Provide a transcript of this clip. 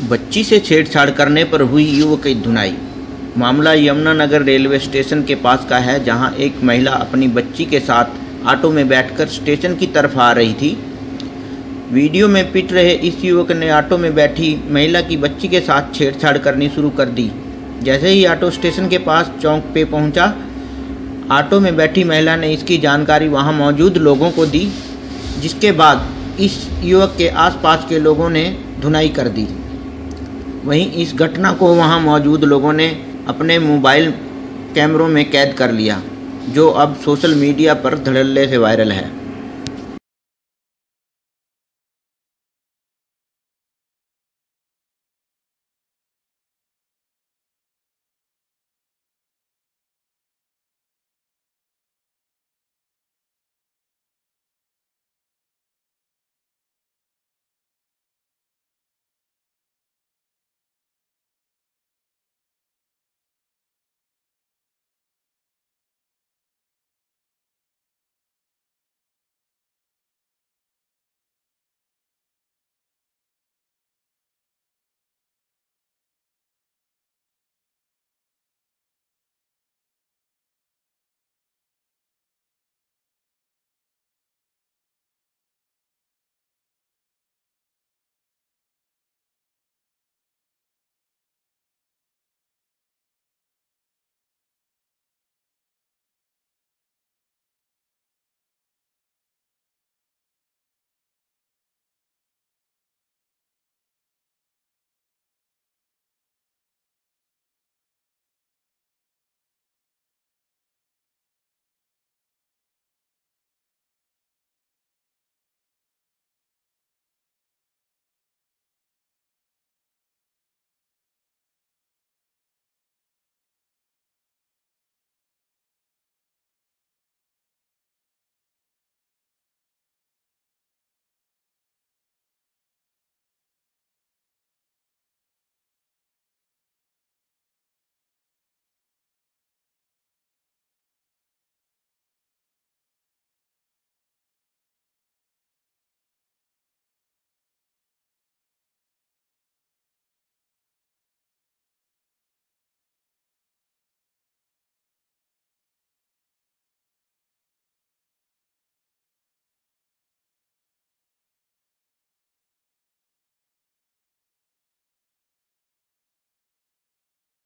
बच्ची से छेड़छाड़ करने पर हुई युवक की धुनाई। मामला यमुनानगर रेलवे स्टेशन के पास का है, जहां एक महिला अपनी बच्ची के साथ ऑटो में बैठकर स्टेशन की तरफ आ रही थी। वीडियो में पिट रहे इस युवक ने ऑटो में बैठी महिला की बच्ची के साथ छेड़छाड़ करनी शुरू कर दी। जैसे ही ऑटो स्टेशन के पास चौक पे पहुंचा, ऑटो में बैठी महिला ने इसकी जानकारी वहां मौजूद लोगों को दी, जिसके बाद इस युवक के आसपास के लोगों ने धुनाई कर दी। वहीं इस घटना को वहां मौजूद लोगों ने अपने मोबाइल कैमरों में कैद कर लिया, जो अब सोशल मीडिया पर धड़ल्ले से वायरल है।